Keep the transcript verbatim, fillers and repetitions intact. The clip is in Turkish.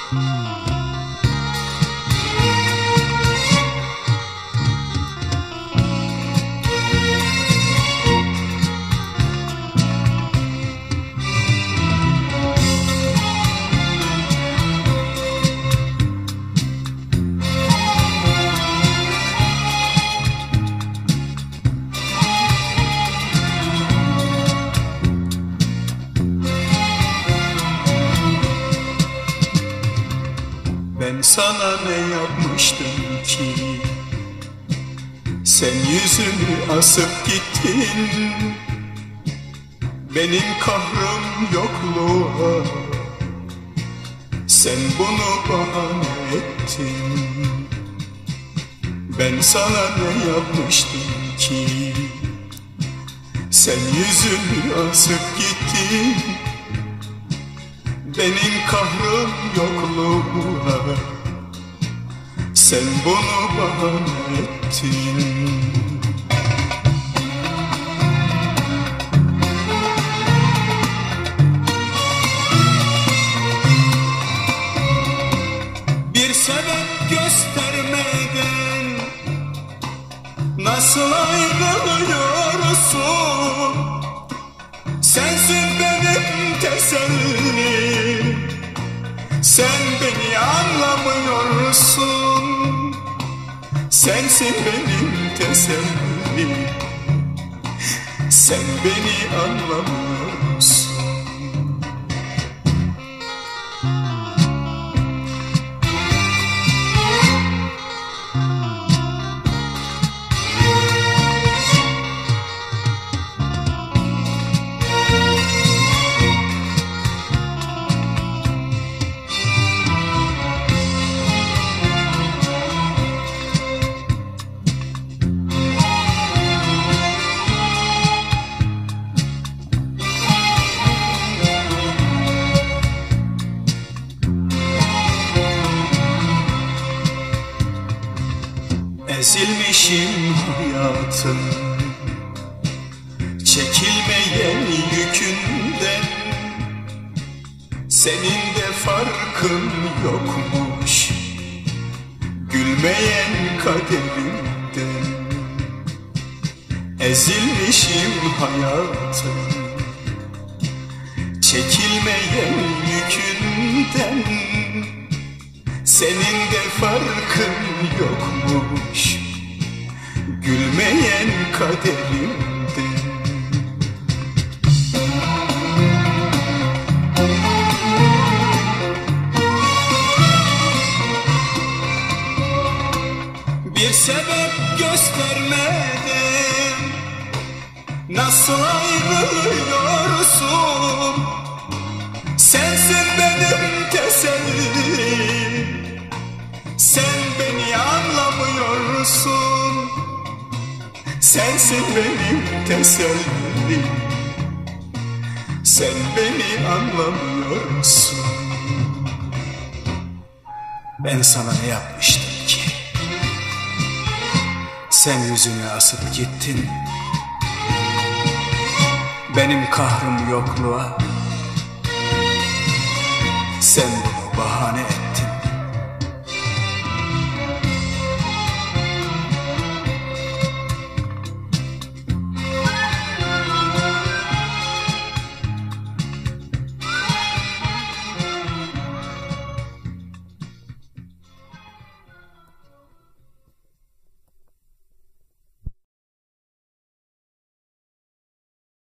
Ben sana ne yapmıştım ki sen yüzünü asıp gittin? Benim kahrım yokluğa, sen bunu bahane ettin. Ben sana ne yapmıştım ki sen yüzünü asıp gittin? Benim kahrım yokluğuna, sen bunu bahane ettin. Bir sebep göstermeden nasıl ayrılıyorsun? Sensin benim tesellim, sen beni anlamıyorsun. Sensin benim tesellim, sen beni anlamıyorsun. Ezilmişim hayatım, çekilmeyen yükünden. Senin de farkın yokmuş gülmeyen kaderimden. Ezilmişim hayatım, çekilmeyen yükünden. Senin de farkın yokmuş gülmeyen kaderimden. Bir sebep göstermeden nasıl ayrılıyorsun? Sensin benim tesellim, sen beni anlamıyorsun. Sensin benim tesellim, sen beni anlamıyorsun. Ben sana ne yapmıştım ki sen yüzünü asıp gittin? Benim kahrım yokluğa, sen bunu bahane